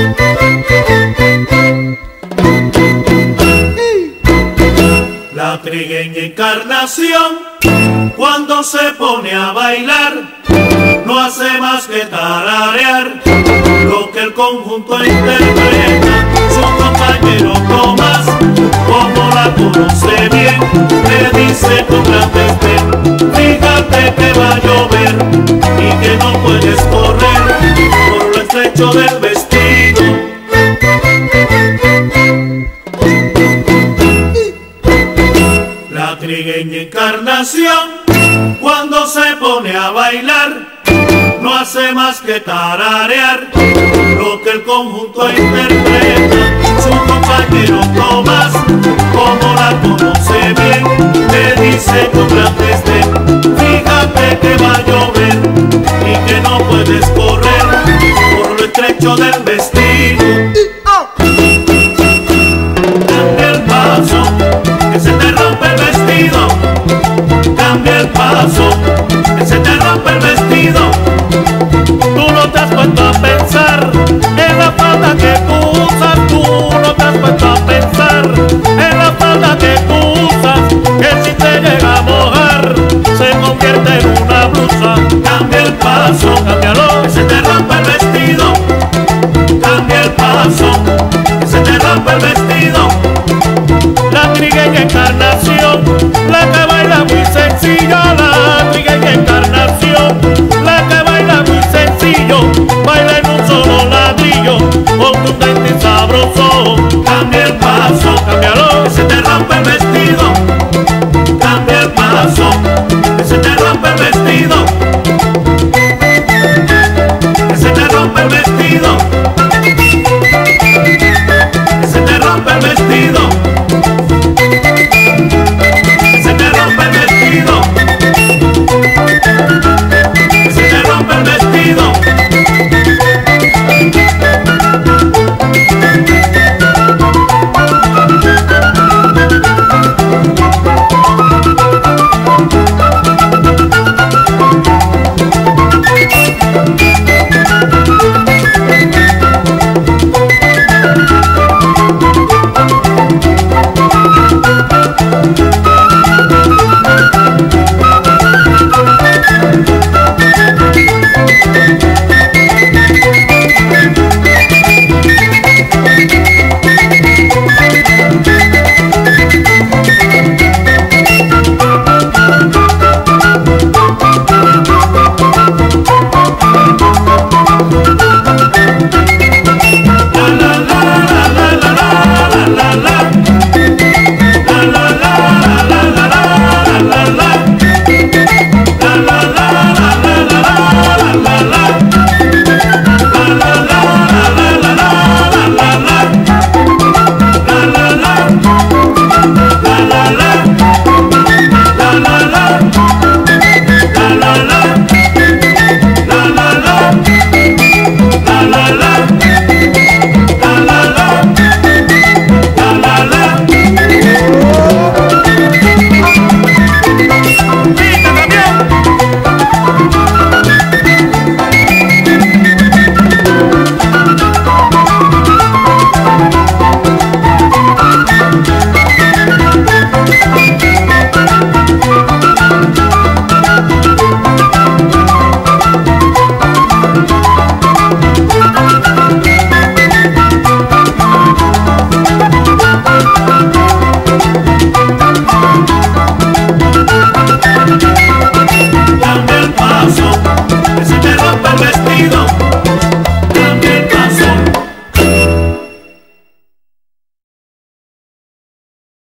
La trigueña Encarnación, cuando se pone a bailar, no hace más que tararear lo que el conjunto interpreta. Su compañero Tomás, como la conoce bien, le dice con gran desdén: fíjate que va a llover y que no puedes correr por lo estrecho del vestido. La trigueña Encarnación, cuando se pone a bailar, no hace más que tararear lo que el conjunto interpreta. Su compañero Tomás, como la conoce bien, le dice con gran desdén: fíjate que va a llover y que no puedes correr por lo estrecho del vestido. Cambia el paso, que se te rompe el vestido. Cambia el paso, que se te rompe el vestido. Tú no te has puesto a pensar en la falda que tú usas. Tú no te has puesto a pensar en la falda que tú usas, que si te llega a mojar se convierte en una blusa. Cambia el paso, cámbialo, que se te rompe el vestido. Cambia el paso, que se te rompe el vestido. La trigueña Encarnación, la que baila muy sencillo. La trigueña Encarnación, la que baila muy sencillo, baila en un solo ladrillo, contundente y sabroso. Cambia el